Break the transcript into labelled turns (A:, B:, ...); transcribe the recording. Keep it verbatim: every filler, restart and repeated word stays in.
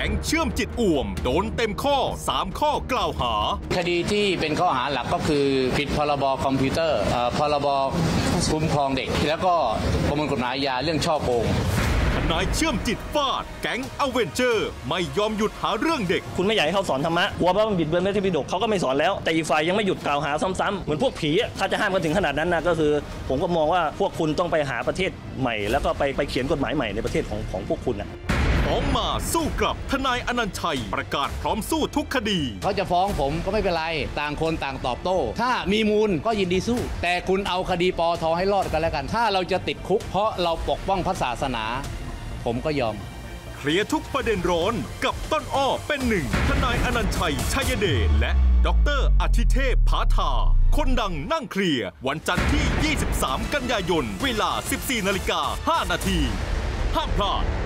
A: ก๊งเชื่อมจิตอ่วมโดนเต็มข้อสามข้อกล่าวหา
B: คดีที่เป็นข้อหาหลักก็คือผิดพรบคอมพิวเตอร์พรบคุ้มครองเด็กแล้วก็ประมวลกฎหมายอาญาเรื่องช่อโกง
A: ทนายเชื่อมจิตฟาดแก๊งอเวนเจอร์ไม่ยอมหยุดหาเรื่องเด็ก
C: คุณไม่อยากให้เขาสอนธรรมะกลัวว่ามันบิดเบือนพระธรรมปิฎกเขาก็ไม่สอนแล้วแต่อีกฝ่ายยังไม่หยุดกล่าวหาซ้ำๆเหมือนพวกผีถ้าจะห้ามกันถึงขนาดนั้นนะก็คือผมก็มองว่าพวกคุณต้องไปหาประเทศใหม่แล้วก็ไปไปเขียนกฎหมายใหม่ในประเทศของของพวกคุณนะ
A: ฟ้องมาสู้กลับทนายอนันต์ชัยประกาศพร้อมสู้ทุกคดี
B: เขาจะฟ้องผมก็ไม่เป็นไรต่างคนต่างตอบโต้ถ้ามีมูลก็ยินดีสู้แต่คุณเอาคดีปอทให้รอดกันแล้วกันถ้าเราจะติดคุกเพราะเราปกป้องพระศาสนาผมก็ยอม
A: เคลียร์ทุกประเด็นร้อนกับต้นอ้อเป็นหนึ่งทนายอนันต์ชัยชัยเดชและดร.อธิเทพผาธาคนดังนั่งเคลียร์วันจันทร์ที่ยี่สิบสามกันยายนเวลา สิบสี่นาฬิกาห้านาทีห้ามพลาด